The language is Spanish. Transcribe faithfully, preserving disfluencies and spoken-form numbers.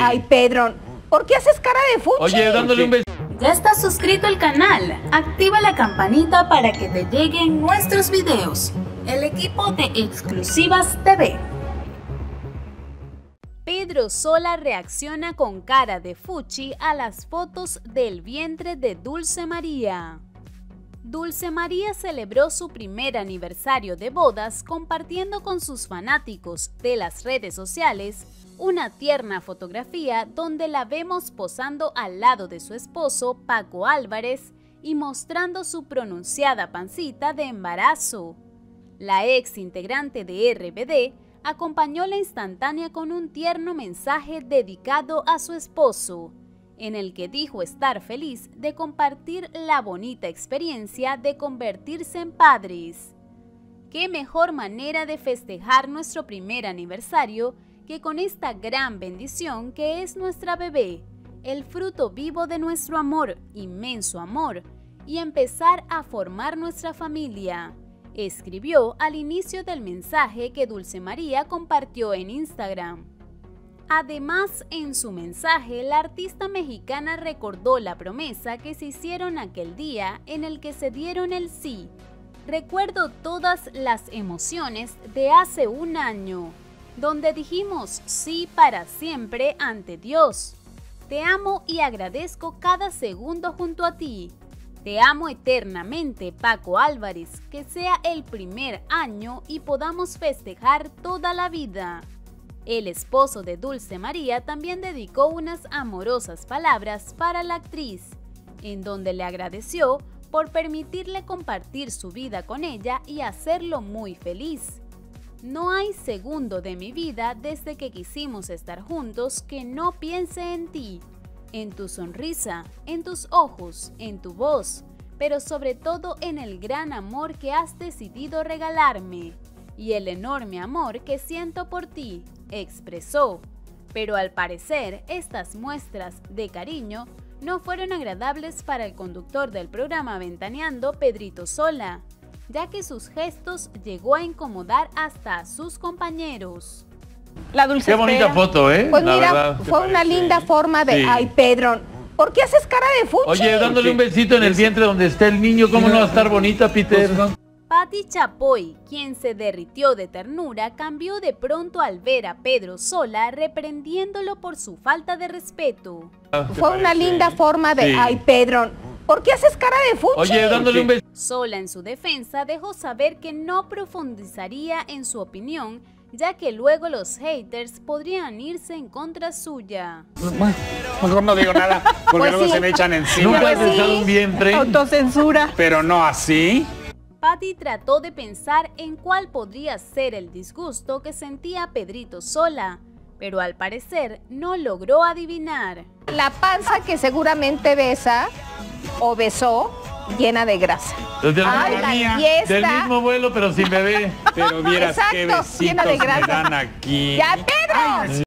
Ay, Pedro, ¿por qué haces cara de fuchi? Oye, dándole un beso. ¿Ya estás suscrito al canal? Activa la campanita para que te lleguen nuestros videos. El equipo de Exclusivas T V. Pedro Sola reacciona con cara de fuchi a las fotos del vientre de Dulce María. Dulce María celebró su primer aniversario de bodas compartiendo con sus fanáticos de las redes sociales una tierna fotografía donde la vemos posando al lado de su esposo Paco Álvarez y mostrando su pronunciada pancita de embarazo. La ex integrante de R B D acompañó la instantánea con un tierno mensaje dedicado a su esposo, en el que dijo estar feliz de compartir la bonita experiencia de convertirse en padres. ¿Qué mejor manera de festejar nuestro primer aniversario que con esta gran bendición que es nuestra bebé, el fruto vivo de nuestro amor, inmenso amor, y empezar a formar nuestra familia? Escribió al inicio del mensaje que Dulce María compartió en Instagram. Además, en su mensaje, la artista mexicana recordó la promesa que se hicieron aquel día en el que se dieron el sí. Recuerdo todas las emociones de hace un año, donde dijimos sí para siempre ante Dios. Te amo y agradezco cada segundo junto a ti. Te amo eternamente, Paco Álvarez, que sea el primer año y podamos festejar toda la vida. El esposo de Dulce María también dedicó unas amorosas palabras para la actriz, en donde le agradeció por permitirle compartir su vida con ella y hacerlo muy feliz. No hay segundo de mi vida desde que quisimos estar juntos que no piense en ti, en tu sonrisa, en tus ojos, en tu voz, pero sobre todo en el gran amor que has decidido regalarme y el enorme amor que siento por ti, expresó. Pero al parecer, estas muestras de cariño no fueron agradables para el conductor del programa Ventaneando, Pedrito Sola, ya que sus gestos llegó a incomodar hasta a sus compañeros. La Dulce Qué bonita espera. foto, ¿eh? Pues La mira, verdad, fue una parece? linda forma de... Sí. Ay, Pedro, ¿por qué haces cara de fuchi? Oye, dándole un besito en el vientre donde está el niño, ¿cómo no va a estar bonita, Peter? Pati Chapoy, quien se derritió de ternura, cambió de pronto al ver a Pedro Sola reprendiéndolo por su falta de respeto. Fue una linda forma de... Sí. Ay, Pedro, ¿por qué haces cara de fuchi? Oye, dándole un besito. Sola, en su defensa, dejó saber que no profundizaría en su opinión, ya que luego los haters podrían irse en contra suya. Mejor no digo nada, porque Pues luego sí. se me echan encima. ¿Nunca has Pues sí. besado un vientre? Autocensura. Pero no así. Pati trató de pensar en cuál podría ser el disgusto que sentía Pedrito Sola, pero al parecer no logró adivinar. La panza que seguramente besa o besó llena de grasa. Desde la Ay, misma la mía, fiesta. del mismo vuelo, pero sin bebé. Pero vieras qué Exacto, llena besitos de me grasa. dan aquí. ¡Ya, Pedro!